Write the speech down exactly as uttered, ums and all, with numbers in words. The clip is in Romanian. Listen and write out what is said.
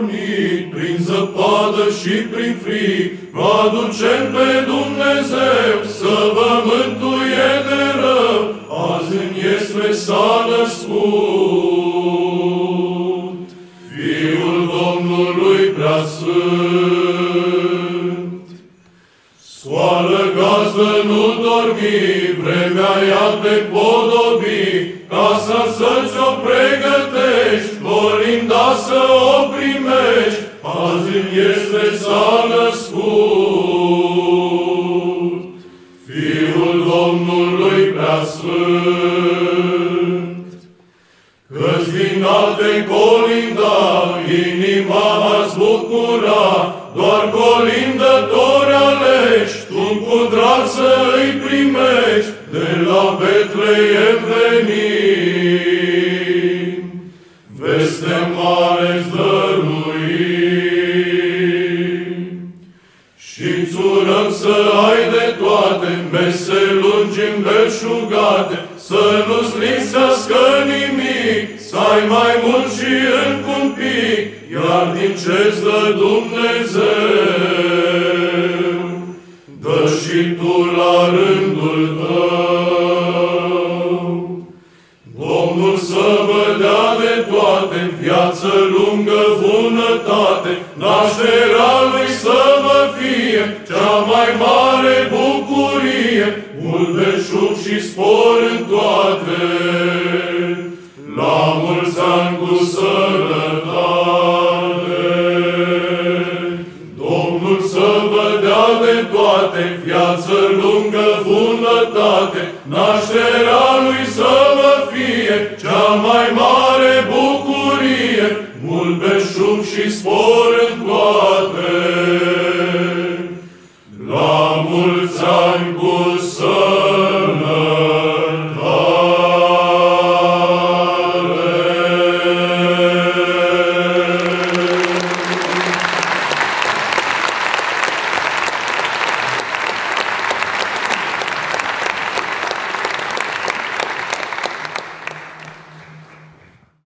unit, prin zăpadă și prin frig, vă aducem pe Dumnezeu să vă mântuie de rău, azi în Iesle s-a născut. Fiul Domnului preasfânt. Scoală, gazdă, nu dormi, vremea ea te podobi, casa să-ți o pregătești, colinda să o primești, azi în Iesle s-a născut. Fiul Domnului preasfânt. Că-ți din alte colinda, inima ați bucura, doar colindători aleși, tu cu drag să îi primești, de la Betleem venim. Veste mare-ți dăruim. Și-ți urăm să ai de toate, mese lungi îmbelșugate, să nu-ți lipsească nimic, să ai mai mult și încă un pic, iar din ce-ți dă Dumnezeu, dă și tu la rândul tău. Domnul să vă dea de toate, viață lungă, bunătate, nașterea Lui să vă fie cea mai mare bucurie, mult belșug și spor în toate. La mulți ani cu sănătate. Domnul să vă dea de toate, viață lungă, bunătate, nașterea Lui să vă fie cea mai mare